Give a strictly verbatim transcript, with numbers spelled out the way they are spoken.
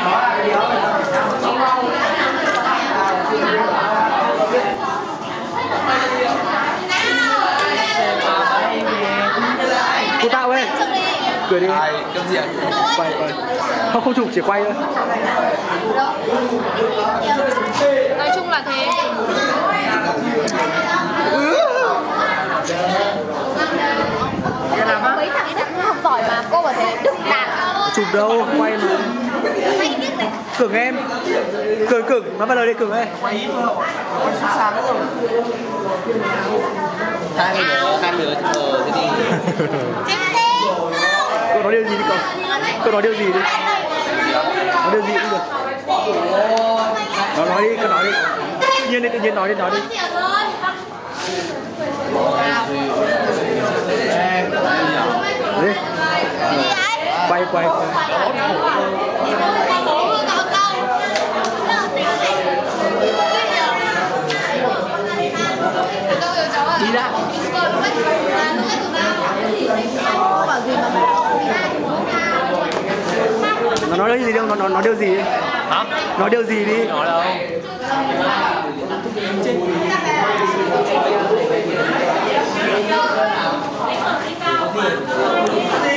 Cô Tạo ơi, cười đi. Ai, cơm gì ạ? Quay, quay. Không, không chụp, chỉ quay thôi. Nói chung là thế. Mấy thằng rất học giỏi mà cô bảo thế đừng đạt. Chụp đâu, quay mà. Cửng em. Cửng, cửng, nói vào lời đi Cửng ơi. Quay ít thôi, quay xuất sáng rồi. Hai người nữa, hai người ờ, thế thì... Cô nói điều gì đi cậu? Cô nói điều gì đi? Nói điều gì cũng được. Nó nói đi, cứ nói đi. Tự nhiên đi, tự nhiên nói đi, nói đi. Đi. Quay, quay, quay. Đi ra. Nó nói điều gì đi không? Nó nói, nói điều gì đi? Hả? Nói điều gì đi? Nói đâu? Chết.